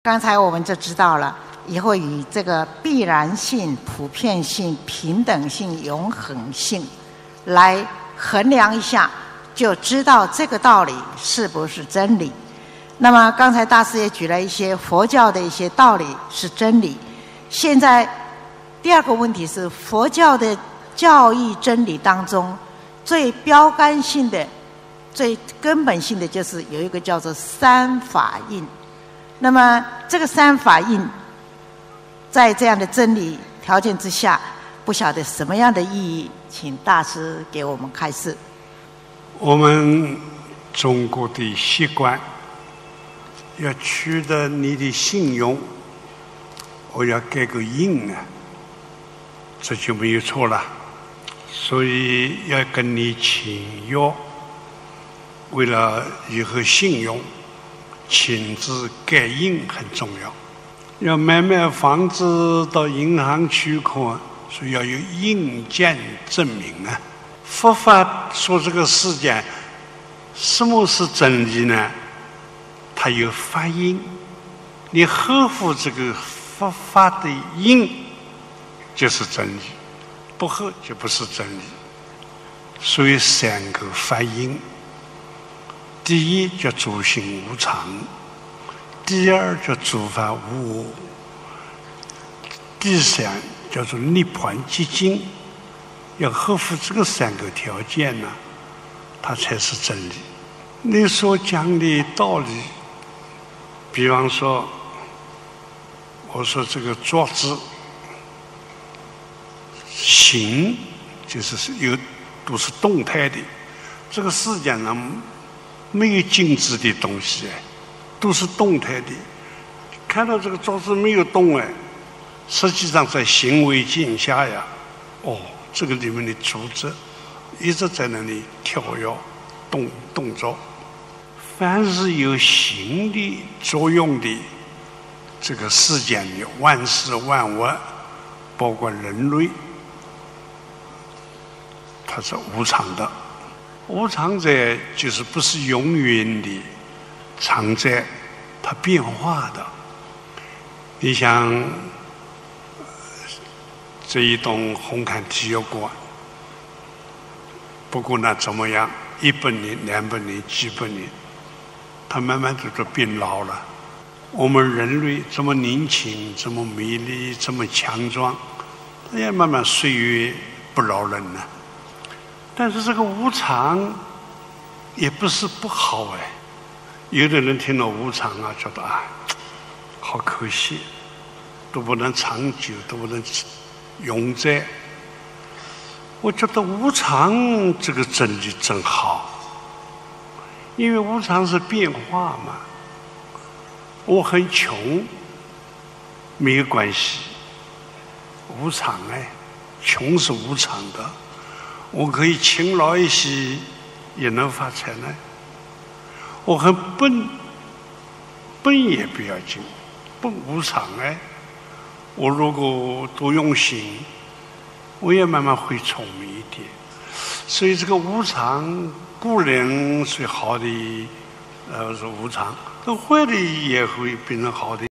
刚才我们就知道了，以后以这个必然性、普遍性、平等性、永恒性来衡量一下，就知道这个道理是不是真理。那么刚才大师也举了一些佛教的一些道理是真理。现在第二个问题是，佛教的教义真理当中最标杆性的、最根本性的就是有一个叫做三法印。那么这个三法印在这样的真理条件之下，不晓得什么样的意义，请大师给我们开示。 我们中国的习惯要取得你的信用，我要盖个印啊，这就没有错了。所以要跟你签约，为了以后信用，亲自盖印很重要。要买房子到银行取款，所以要有印鉴证明啊。佛法说这个世界什么是真理呢？它有法印，你合乎这个佛法的印就是真理，不合就不是真理。所以三个法印，第一叫诸行无常，第二叫诸法无我，第三叫做涅槃寂静。要合乎这个三个条件呢，它才是真理。你所讲的道理，比方说，我说这个坐姿、行，就是都是动态的。这个世界上没有静止的东西，都是动态的。看到这个坐姿没有动实际上在行为境下呀，这个里面的组织一直在那里跳跃动作。凡是有行的作用的这个世间的万事万物，包括人类，它是无常的。无常者就是不是永远的，常在它变化的。你想这一栋红磡体育馆，不管它怎么样，100年、200年、几百年，它慢慢就变老了。我们人类这么年轻、这么美丽、这么强壮，它也慢慢岁月不饶人了。但是这个无常也不是不好有的人听到无常觉得好可惜，都不能长久，都不能永在。我觉得无常这个真理真好，因为无常是变化嘛。我很穷没有关系，无常穷是无常的。我可以勤劳一些也能发财呢。我很笨也不要紧，笨无常我如果多用心，我也慢慢会聪明一点。所以这个无常固然是好的，是无常，但坏的也会变成好的。